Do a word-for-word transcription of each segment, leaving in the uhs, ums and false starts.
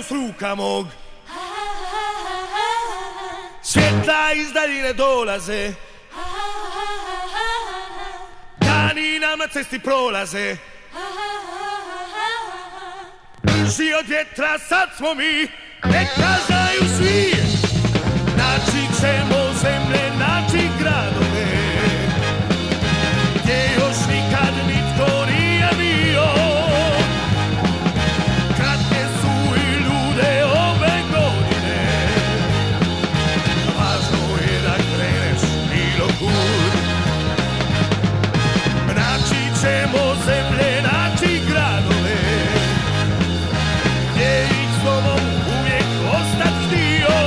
okus ruka mog. Svjetla iz daljine dolaze, dani nam na cesti prolaze. Brži od vjetra sad smo mi, neka znaju svi. Naći ćemo zemlje, naći gradove, gdje još nikad nitko nije bio. Kratke su i ljude ove godine, važno je da kreneš bilo kud. Naći ćemo zemlje, naći gradove, gdje ih s tobom uvijek ostat htio.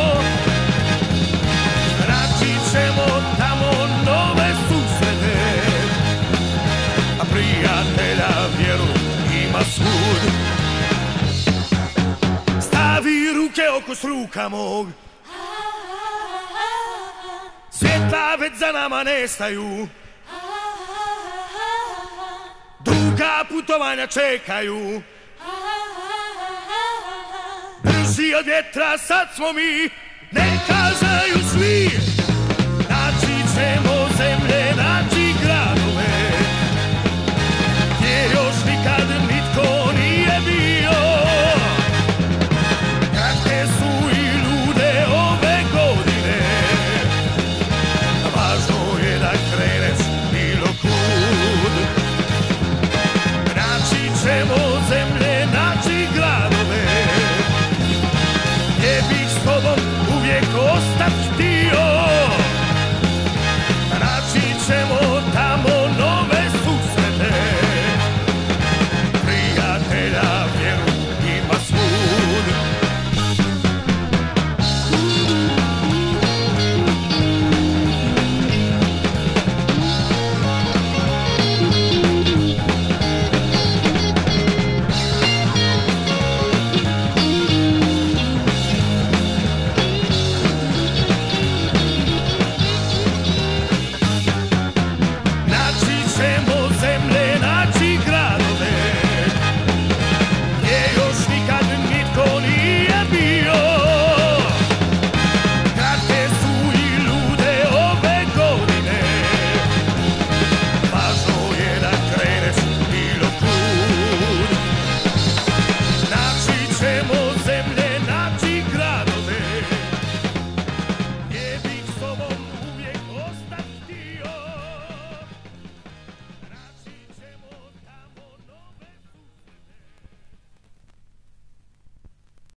Naći ćemo tamo nove susrete, a prijatelja vjeru ima svud. Stavi ruke okus ruka mog, svjetla već za nama nestaju, duga putovanja čekaju. Brži od vjetra sad smo mi, neka znaju svi. Naći ćemo zemlje, naći gradove, gdje još nikad nitko nije bio. Kratke su i ljude ove godine, važno je da kreneš bilo kud. Naći ćemo zemlje, naći gradove, gdje bih s tobom uvijek ostat htio.